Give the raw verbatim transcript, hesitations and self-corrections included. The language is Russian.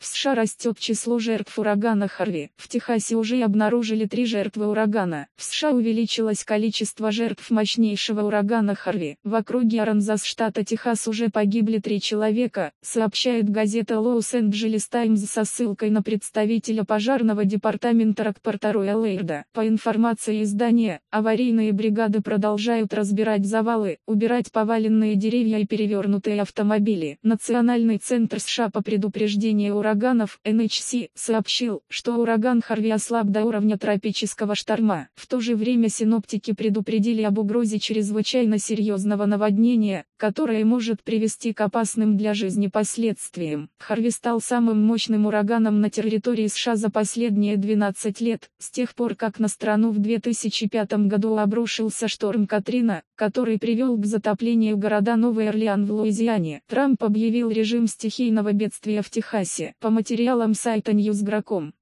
В США растет число жертв урагана Харви. В Техасе уже обнаружили три жертвы урагана. В США увеличилось количество жертв мощнейшего урагана Харви. В округе Аранзас штата Техас уже погибли три человека, сообщает газета Лос-Анджелес Таймс со ссылкой на представителя пожарного департамента Рокпорта Руэллейрда. По информации издания, аварийные бригады продолжают разбирать завалы, убирать поваленные деревья и перевернутые автомобили. Национальный центр США по предупреждению ураганов эн эйч си сообщил, что ураган Харви ослаб до уровня тропического шторма. В то же время синоптики предупредили об угрозе чрезвычайно серьезного наводнения, которое может привести к опасным для жизни последствиям. Харви стал самым мощным ураганом на территории США за последние двенадцать лет, с тех пор как на страну в две тысячи пятом году обрушился шторм Катрина, который привел к затоплению города Новый Орлеан в Луизиане. Трамп объявил режим стихийного бедствия в Техасе. По материалам сайта ньюс точка гра точка ком.